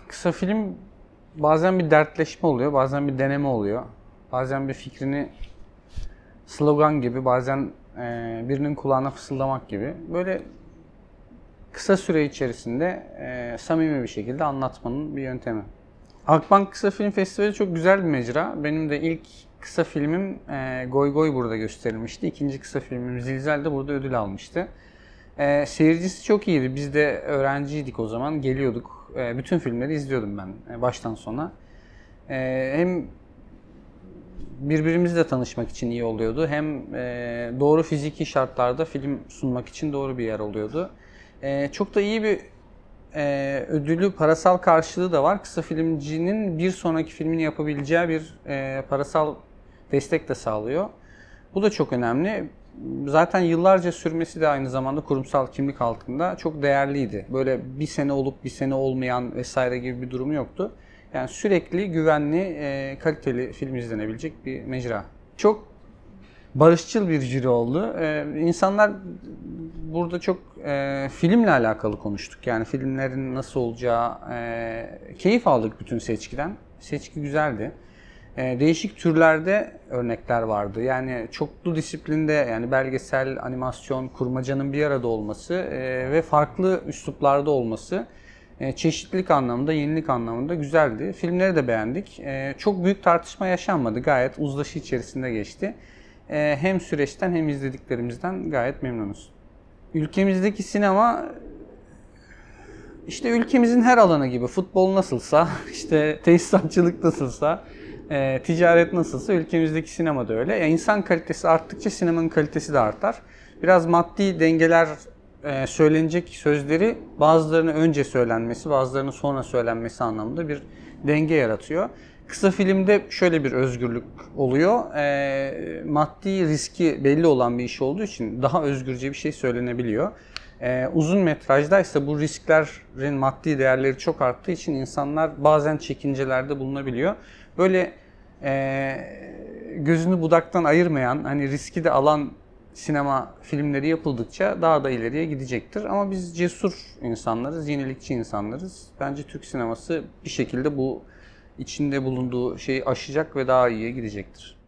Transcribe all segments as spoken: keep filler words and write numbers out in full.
Kısa film bazen bir dertleşme oluyor, bazen bir deneme oluyor. Bazen bir fikrini slogan gibi, bazen e, birinin kulağına fısıldamak gibi. Böyle kısa süre içerisinde e, samimi bir şekilde anlatmanın bir yöntemi. Akbank Kısa Film Festivali çok güzel bir mecra. Benim de ilk kısa filmim e, Goy Goy burada gösterilmişti. İkinci kısa filmim Zilzal de burada ödül almıştı. E, seyircisi çok iyiydi. Biz de öğrenciydik o zaman. Geliyorduk. E, bütün filmleri izliyordum ben e, baştan sona. E, hem birbirimizle tanışmak için iyi oluyordu. Hem e, doğru fiziki şartlarda film sunmak için doğru bir yer oluyordu. E, çok da iyi bir e, ödülü, parasal karşılığı da var. Kısa filmcinin bir sonraki filmini yapabileceği bir e, parasal destek de sağlıyor. Bu da çok önemli. Zaten yıllarca sürmesi de aynı zamanda kurumsal kimlik altında çok değerliydi. Böyle bir sene olup bir sene olmayan vesaire gibi bir durumu yoktu. Yani sürekli güvenli, e, kaliteli film izlenebilecek bir mecra. Çok barışçıl bir jüri oldu. Ee, insanlar burada çok e, filmle alakalı konuştuk. Yani filmlerin nasıl olacağı, e, keyif aldık bütün seçkiden. Seçki güzeldi. E, değişik türlerde örnekler vardı. Yani çoklu disiplinde, yani belgesel, animasyon, kurmacanın bir arada olması e, ve farklı üsluplarda olması e, çeşitlilik anlamında, yenilik anlamında güzeldi. Filmleri de beğendik. E, çok büyük tartışma yaşanmadı. Gayet uzlaşı içerisinde geçti. Hem süreçten hem izlediklerimizden gayet memnunuz. Ülkemizdeki sinema işte ülkemizin her alanı gibi, futbol nasılsa, işte tesisatçılık nasılsa, e, ticaret nasılsa ülkemizdeki sinema da öyle. Yani insan kalitesi arttıkça sinemanın kalitesi de artar. Biraz maddi dengeler, e, söylenecek sözleri bazılarının önce söylenmesi, bazılarının sonra söylenmesi anlamında bir denge yaratıyor. Kısa filmde şöyle bir özgürlük oluyor. E, maddi riski belli olan bir iş olduğu için daha özgürce bir şey söylenebiliyor. E, uzun metrajda ise bu risklerin maddi değerleri çok arttığı için insanlar bazen çekincelerde bulunabiliyor. Böyle e, gözünü budaktan ayırmayan, hani riski de alan sinema filmleri yapıldıkça daha da ileriye gidecektir. Ama biz cesur insanlarız, yenilikçi insanlarız. Bence Türk sineması bir şekilde bu içinde bulunduğu şeyi aşacak ve daha iyiye gidecektir.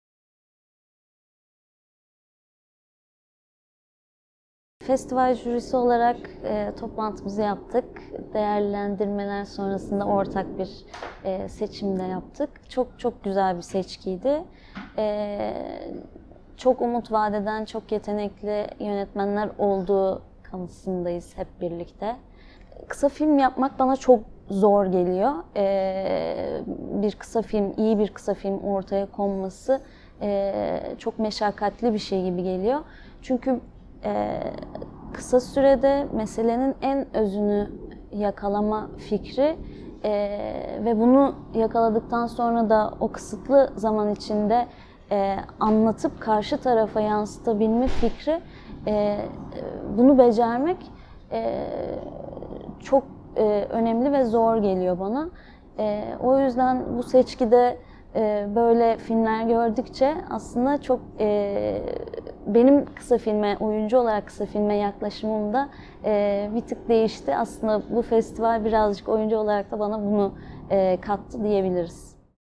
Festival jürisi olarak e, toplantımızı yaptık. Değerlendirmeler sonrasında ortak bir e, seçim de yaptık. Çok çok güzel bir seçkiydi. E, çok umut vadeden, çok yetenekli yönetmenler olduğu kanısındayız hep birlikte. Kısa film yapmak bana çok zor geliyor. Ee, bir kısa film, iyi bir kısa film ortaya konması e, çok meşakkatli bir şey gibi geliyor. Çünkü e, kısa sürede meselenin en özünü yakalama fikri e, ve bunu yakaladıktan sonra da o kısıtlı zaman içinde e, anlatıp karşı tarafa yansıtabilme fikri, e, bunu becermek e, çok e, önemli ve zor geliyor bana. E, o yüzden bu seçkide e, böyle filmler gördükçe aslında çok e, benim kısa filme, oyuncu olarak kısa filme yaklaşımım da e, bir tık değişti. Aslında bu festival birazcık oyuncu olarak da bana bunu e, kattı diyebiliriz.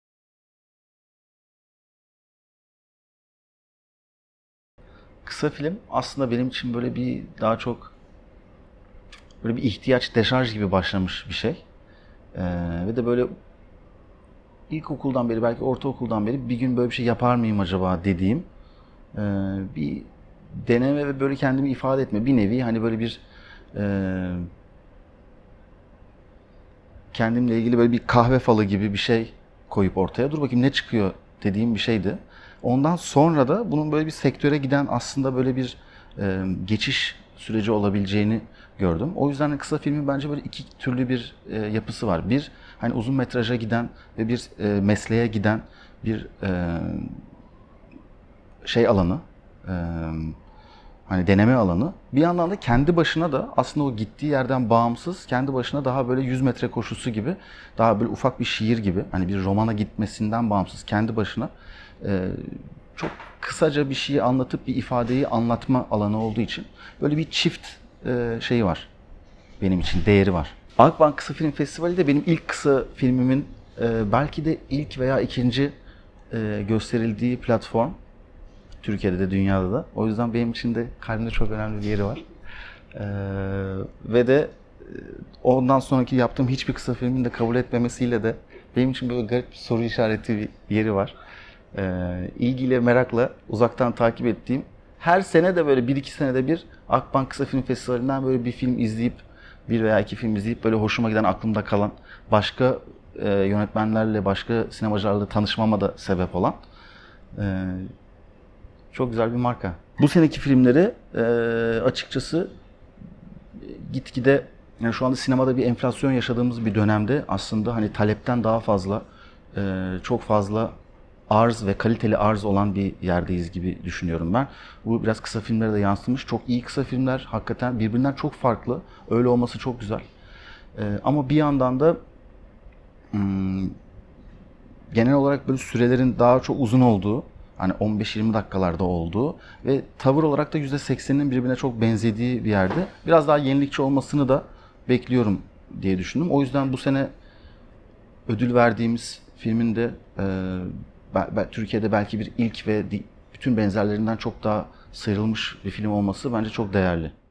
Kısa film aslında benim için böyle bir daha çok böyle bir ihtiyaç, deşarj gibi başlamış bir şey. Ee, ve de böyle ilkokuldan beri, belki ortaokuldan beri bir gün böyle bir şey yapar mıyım acaba dediğim e, bir deneme ve böyle kendimi ifade etme. Bir nevi hani böyle bir e, kendimle ilgili böyle bir kahve falı gibi bir şey koyup ortaya dur bakayım ne çıkıyor dediğim bir şeydi. Ondan sonra da bunun böyle bir sektöre giden aslında böyle bir e, geçiş süreci olabileceğini gördüm. O yüzden kısa filmin bence böyle iki türlü bir e, yapısı var. Bir, hani uzun metraja giden ve bir e, mesleğe giden bir e, şey alanı, e, hani deneme alanı. Bir yandan da kendi başına da aslında o gittiği yerden bağımsız, kendi başına daha böyle yüz metre koşusu gibi, daha böyle ufak bir şiir gibi, hani bir romana gitmesinden bağımsız, kendi başına e, çok kısaca bir şeyi anlatıp bir ifadeyi anlatma alanı olduğu için böyle bir çift e, şeyi var benim için, değeri var. Akbank Kısa Film Festivali de benim ilk kısa filmimin e, belki de ilk veya ikinci e, gösterildiği platform. Türkiye'de de dünyada da. O yüzden benim için de kalbimde çok önemli bir yeri var. E, ve de e, ondan sonraki yaptığım hiçbir kısa filmin de kabul etmemesiyle de benim için böyle garip bir soru işareti bir yeri var. E, ilgiyle, merakla uzaktan takip ettiğim, her sene de böyle bir iki senede bir Akbank Kısa Film Festivali'nden böyle bir film izleyip, bir veya iki film izleyip böyle hoşuma giden, aklımda kalan, başka e, yönetmenlerle, başka sinemacılarla tanışmama da sebep olan e, çok güzel bir marka. Bu seneki filmleri e, açıkçası gitgide, yani şu anda sinemada bir enflasyon yaşadığımız bir dönemde aslında hani talepten daha fazla, e, çok fazla arz ve kaliteli arz olan bir yerdeyiz gibi düşünüyorum ben. Bu biraz kısa filmlere de yansımış. Çok iyi kısa filmler, hakikaten birbirinden çok farklı. Öyle olması çok güzel. Ee, ama bir yandan da hmm, genel olarak böyle sürelerin daha çok uzun olduğu, hani on beş yirmi dakikalarda olduğu ve tavır olarak da yüzde sekseninin birbirine çok benzediği bir yerde biraz daha yenilikçi olmasını da bekliyorum diye düşündüm. O yüzden bu sene ödül verdiğimiz filmin de e, Türkiye'de belki bir ilk ve bütün benzerlerinden çok daha sıyrılmış bir film olması bence çok değerli.